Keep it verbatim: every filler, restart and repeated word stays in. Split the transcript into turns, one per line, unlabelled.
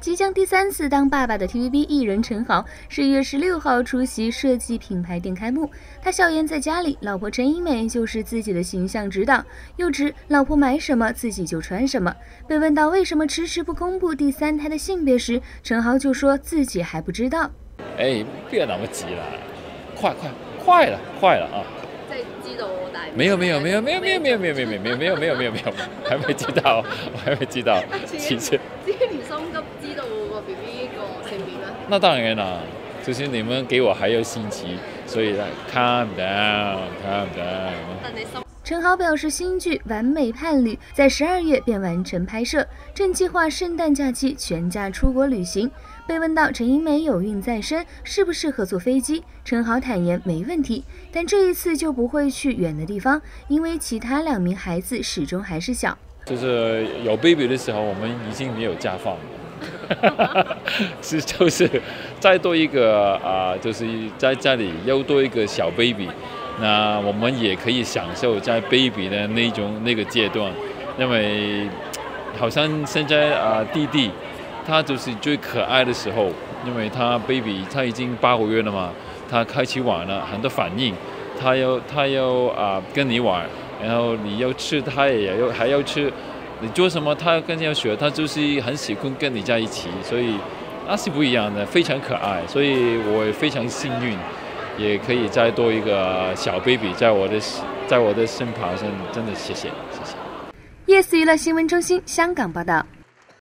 即将第三次当爸爸的 T V B 艺人陈豪，十一月十六号出席设计品牌店开幕。他笑言在家里，老婆陈英美就是自己的形象指导，又指老婆买什么自己就穿什么。被问到为什么迟迟不公布第三胎的性别时，陈豪就说自己还不知道。
哎，别那么急了，快快快了，快了啊！
即係知道我大
没有没有没有没有没有没有没有没有没有没有没有没有没有没有，还没知道，我还没知道。其实
自己連心急知道個 B B 個性別咩？
那当然啦，就是你们给我还有星期，所以 calm down calm down。
但你心。
陈豪表示，新剧《完美伴侣》在十二月便完成拍摄，正计划圣诞假期全家出国旅行。被问到陈英美有孕在身，适不适合坐飞机，陈豪坦言没问题，但这一次就不会去远的地方，因为其他两名孩子始终还是小。
就是有 baby 的时候，我们已经没有假放了，是就是再多一个啊、呃，就是在家里又多一个小 baby。那我们也可以享受在 baby 的那种那个阶段，因为好像现在啊、呃、弟弟他就是最可爱的时候，因为他 baby 他已经八个月了嘛，他开始玩了，很多反应，他要他要啊、呃、跟你玩，然后你要吃他也要还要吃，你做什么他更要学，他就是很喜欢跟你在一起，所以那是不一样的，非常可爱，所以我非常幸运。也可以再多一个小 baby 在我的在我的身旁上，真的谢谢谢谢。
Yes 娱乐新闻中心香港报道。